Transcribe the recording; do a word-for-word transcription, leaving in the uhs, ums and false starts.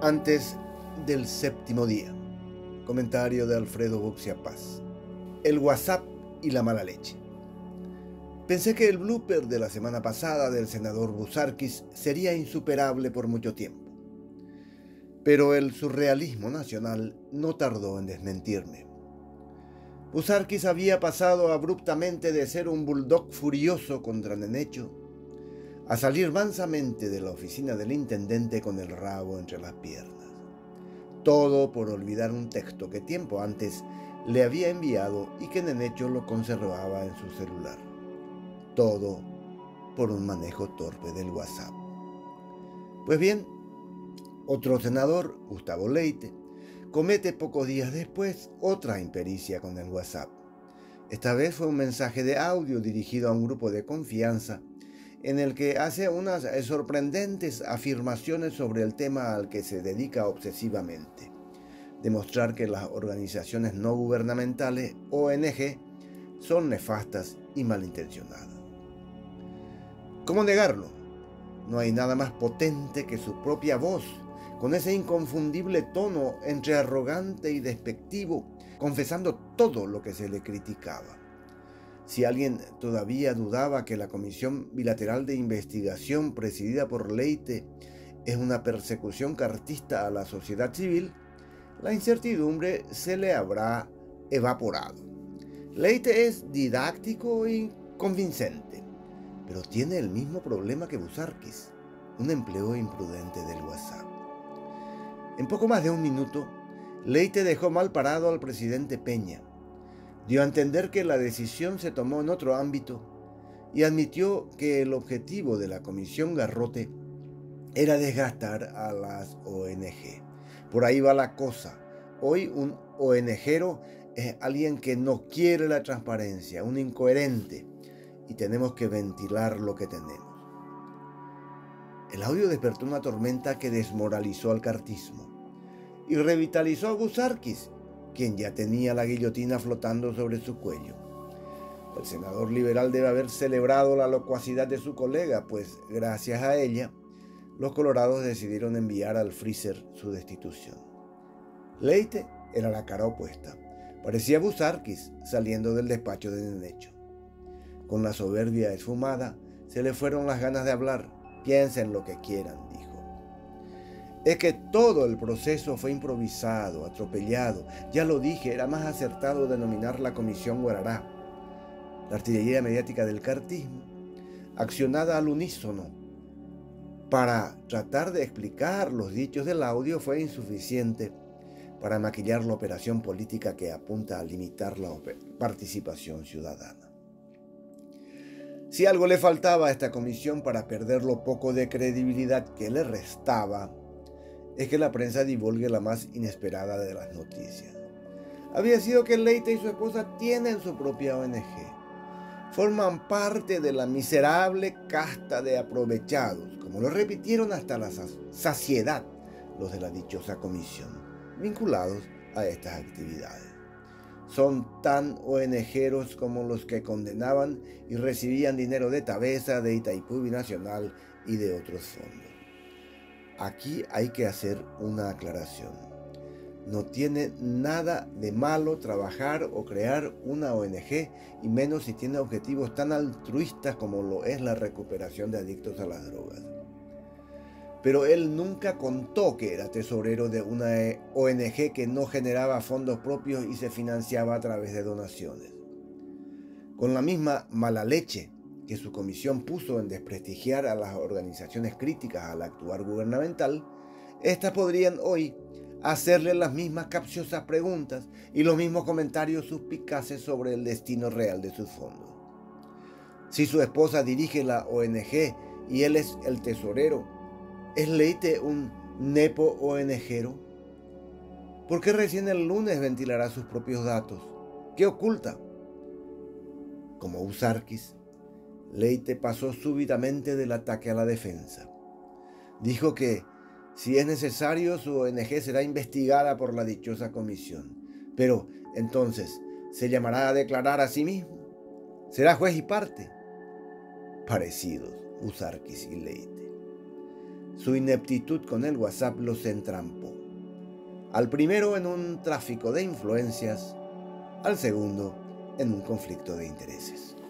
Antes del séptimo día. Comentario de Alfredo Boxia Paz. El WhatsApp y la mala leche. Pensé que el blooper de la semana pasada del senador Buzarkis sería insuperable por mucho tiempo. Pero el surrealismo nacional no tardó en desmentirme. Buzarkis había pasado abruptamente de ser un bulldog furioso contra Nenecho a salir mansamente de la oficina del intendente con el rabo entre las piernas. Todo por olvidar un texto que tiempo antes le había enviado y que Nenecho lo conservaba en su celular. Todo por un manejo torpe del WhatsApp. Pues bien, otro senador, Gustavo Leite, comete pocos días después otra impericia con el WhatsApp. Esta vez fue un mensaje de audio dirigido a un grupo de confianza en el que hace unas sorprendentes afirmaciones sobre el tema al que se dedica obsesivamente: demostrar que las organizaciones no gubernamentales, O N G, son nefastas y malintencionadas. ¿Cómo negarlo? No hay nada más potente que su propia voz, con ese inconfundible tono entre arrogante y despectivo, confesando todo lo que se le criticaba. Si alguien todavía dudaba que la Comisión Bilateral de Investigación presidida por Leite es una persecución cartista a la sociedad civil, la incertidumbre se le habrá evaporado. Leite es didáctico y convincente, pero tiene el mismo problema que Buzarkis, un empleo imprudente del WhatsApp. En poco más de un minuto, Leite dejó mal parado al presidente Peña. Dio a entender que la decisión se tomó en otro ámbito y admitió que el objetivo de la Comisión Garrote era desgastar a las O N G. Por ahí va la cosa. Hoy un ONGero es alguien que no quiere la transparencia, un incoherente, y tenemos que ventilar lo que tenemos. El audio despertó una tormenta que desmoralizó al cartismo y revitalizó a Buzarkis, quien ya tenía la guillotina flotando sobre su cuello. El senador liberal debe haber celebrado la locuacidad de su colega, pues gracias a ella, los colorados decidieron enviar al freezer su destitución. Leite era la cara opuesta. Parecía Buzarkis saliendo del despacho de Nenecho. Con la soberbia esfumada, se le fueron las ganas de hablar. Piensen lo que quieran, dijo. Es que todo el proceso fue improvisado, atropellado. Ya lo dije, era más acertado denominar la Comisión Guarará. La artillería mediática del cartismo, accionada al unísono para tratar de explicar los dichos del audio, fue insuficiente para maquillar la operación política que apunta a limitar la participación ciudadana. Si algo le faltaba a esta comisión para perder lo poco de credibilidad que le restaba, es que la prensa divulgue la más inesperada de las noticias. Había sido que Leite y su esposa tienen su propia O N G. Forman parte de la miserable casta de aprovechados, como lo repitieron hasta la saciedad los de la dichosa comisión, vinculados a estas actividades. Son tan ONGeros como los que condenaban y recibían dinero de Tabesa, de Itaipú Binacional y de otros fondos. Aquí hay que hacer una aclaración. No tiene nada de malo trabajar o crear una O N G, y menos si tiene objetivos tan altruistas como lo es la recuperación de adictos a las drogas. Pero él nunca contó que era tesorero de una O N G que no generaba fondos propios y se financiaba a través de donaciones. Con la misma mala leche que su comisión puso en desprestigiar a las organizaciones críticas al actuar gubernamental, estas podrían hoy hacerle las mismas capciosas preguntas y los mismos comentarios suspicaces sobre el destino real de sus fondos. Si su esposa dirige la O N G y él es el tesorero, ¿es Leite un nepo ONGero? ¿Por qué recién el lunes ventilará sus propios datos? ¿Qué oculta? Como Buzarkis, Leite pasó súbitamente del ataque a la defensa. Dijo que, si es necesario, su O N G será investigada por la dichosa comisión. Pero, entonces, ¿se llamará a declarar a sí mismo? ¿Será juez y parte? Parecidos, Buzarkis y Leite. Su ineptitud con el WhatsApp los entrampó. Al primero en un tráfico de influencias, al segundo en un conflicto de intereses.